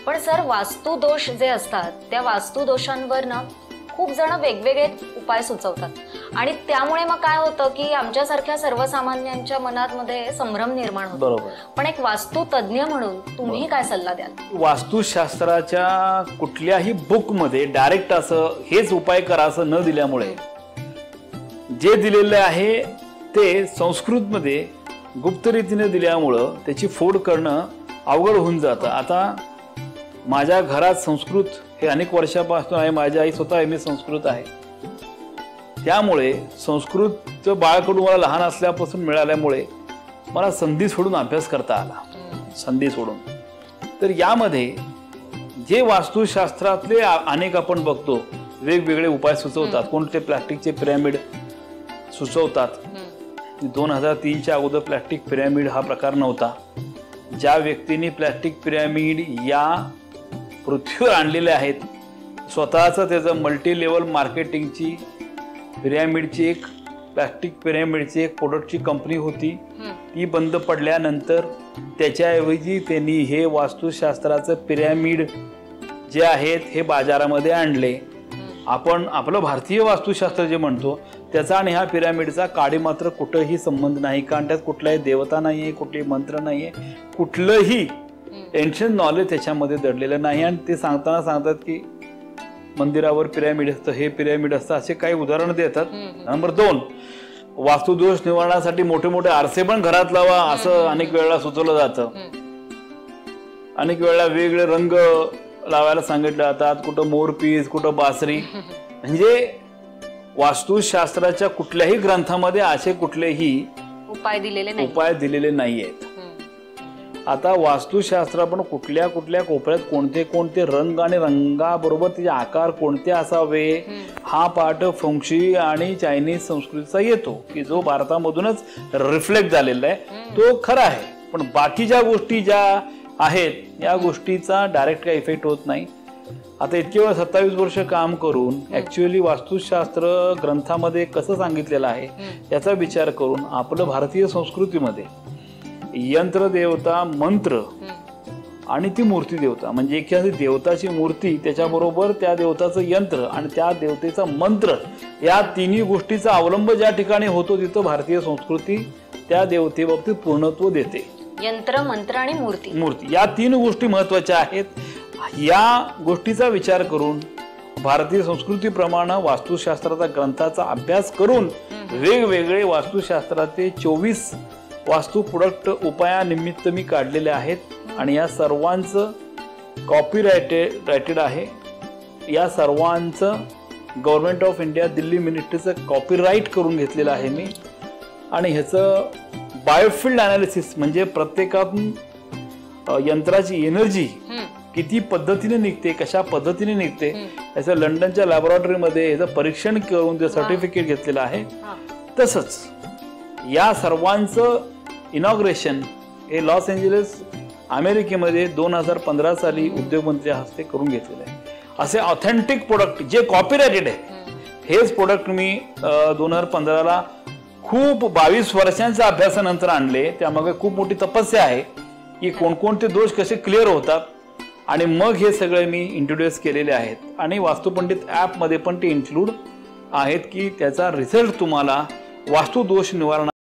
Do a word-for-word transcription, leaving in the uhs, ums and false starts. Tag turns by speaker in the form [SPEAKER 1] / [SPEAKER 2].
[SPEAKER 1] पण सर वास्तू दोष जे असतात त्या वास्तू दोषांवर ना खूप जण वेगवेगळे उपाय सुचवतात आणि त्यामुळे मग काय होतं की आमच्यासारख्या सर्वसामान्यांच्या मनात मध्ये संभ्रम निर्माण होतो.
[SPEAKER 2] बरोबर.
[SPEAKER 1] पण एक वास्तू तज्ञ म्हणून तुम्ही काय सल्ला द्याल?
[SPEAKER 2] वास्तुशास्त्राच्या कुठल्याही बुक मध्ये डायरेक्ट असं हेच उपाय करा असं न दिल्यामुळे जे दिलेले आहे ते संस्कृत मध्ये गुप्त रीतीने दिल्यामुळं त्याची फोड करणं अवघड होऊन जातं. आता माझ्या घरात संस्कृत हे अनेक वर्षापासून आहे. माझी आई स्वतः एम ए संस्कृत आहे. त्यामुळे संस्कृतचं बाळकडून मला लहान असल्यापासून मिळाल्यामुळे मला संधी सोडून अभ्यास करता आला. संधी सोडून तर यामध्ये जे वास्तुशास्त्रातले अनेक आपण बघतो वेगवेगळे उपाय सुचवतात. कोणते प्लास्टिकचे पिरॅमिड सुचवतात. दोन हजार तीनच्या अगोदर प्लास्टिक पिरॅमिड हा प्रकार नव्हता. ज्या व्यक्तींनी प्लास्टिक पिरॅमिड या पृथ्वीवर आणलेले आहेत, स्वतःचं त्याचं मल्टी लेवल मार्केटिंगची पिरॅमिडची एक प्लास्टिक पिरॅमिडची एक प्रोडक्टची कंपनी होती. ती बंद पडल्यानंतर त्याच्याऐवजी त्यांनी हे वास्तुशास्त्राचं पिरॅमिड जे आहेत हे बाजारामध्ये आणले. आपण आपलं भारतीय वास्तुशास्त्र जे म्हणतो त्याचा आणि ह्या पिरॅमिडचा काडी मात्र कुठंही संबंध नाही. कारण त्यात कुठलाही देवता नाही आहे, कुठलेही मंत्र नाही आहे, कुठलंही एन्शियंट नॉलेज त्याच्यामध्ये दडलेलं नाही. आणि ते सांगताना सांगतात की मंदिरावर पिरॅमिड असतं, हे पिरॅमिड असतं, असे काही उदाहरण देतात. नंबर दोन, वास्तुदोष निवारणासाठी मोठे मोठे आरसे पण घरात लावा असं अनेक वेळेला सुचवलं जातं. अनेक वेळेला वेगवेगळे रंग लावायला सांगितले जातात. कुठं मोरपीस, कुठं बासरी. म्हणजे वास्तुशास्त्राच्या कुठल्याही ग्रंथामध्ये असे कुठलेही
[SPEAKER 1] उपाय दिलेले नाही
[SPEAKER 2] उपाय दिलेले नाही आहेत. आता वास्तुशास्त्र पण कुठल्या कुठल्या कोपऱ्यात कोणते कोणते रंग आणि रंगाबरोबर त्याचे आकार कोणते असावे हा पाठ फेंगशुई आणि चायनीज संस्कृतीचा येतो की जो भारतामधूनच रिफ्लेक्ट झालेला आहे. तो खरा आहे. पण बाकीच्या गोष्टी ज्या आहेत या गोष्टीचा डायरेक्ट काही इफेक्ट होत नाही. आता इतके वेळ सत्तावीस वर्ष काम करून ऍक्च्युअली वास्तुशास्त्र ग्रंथामध्ये कसं सांगितलेलं आहे याचा विचार करून आपलं भारतीय संस्कृतीमध्ये यंत्र देवता, मंत्र आणि ती मूर्ती देवता म्हणजे एखादी देवताची मूर्ती त्याच्याबरोबर त्या देवताचं यंत्र आणि त्या देवतेचा मंत्र या तिन्ही गोष्टीचा अवलंब ज्या ठिकाणी होतो तिथं भारतीय संस्कृती त्या देवतेबाबतीत पूर्णत्व देते.
[SPEAKER 1] यंत्र, मंत्र आणि मूर्ती
[SPEAKER 2] मूर्ती या तीन गोष्टी महत्वाच्या आहेत. या गोष्टीचा विचार करून भारतीय संस्कृतीप्रमाणे वास्तुशास्त्राचा ग्रंथाचा अभ्यास करून वेगवेगळे वास्तुशास्त्राचे चोवीस वास्तू प्रोडक्ट उपायानिमित्त मी काढलेले आहेत आणि या सर्वांचं कॉपीरायटेड रायटेड आहे. या सर्वांचं गव्हर्नमेंट ऑफ इंडिया दिल्ली मिनिस्ट्रीचं कॉपीराईट करून घेतलेलं आहे मी. आणि ह्याचं बायोफिल्ड अनालिसिस म्हणजे प्रत्येकातून यंत्राची एनर्जी किती पद्धतीने निघते, कशा पद्धतीने निघते याचं लंडनच्या लॅबोरेटरीमध्ये याचं परीक्षण करून ते सर्टिफिकेट घेतलेलं आहे. तसंच या सर्वांचं इनॉग्रेशन हे लॉस एंजलिस अमेरिकेमध्ये दोन हजार पंधरा साली उद्योगमंत्री हस्ते करून घेतलेलं आहे. असे ऑथेंटिक प्रोडक्ट जे कॉपीरायटेड आहे हेच प्रोडक्ट मी दोन हजार पंधराला खूप बावीस वर्षांच्या अभ्यासानंतर आणले. त्यामागे खूप मोठी तपस्या आहे की कोणकोणते दोष कसे क्लिअर होतात आणि मग हे सगळे मी इंट्रोड्यूस केलेले आहेत. आणि वास्तुपंडित ॲपमध्ये पण ते इन्क्लूड आहेत की त्याचा रिझल्ट तुम्हाला वास्तुदोष निवारण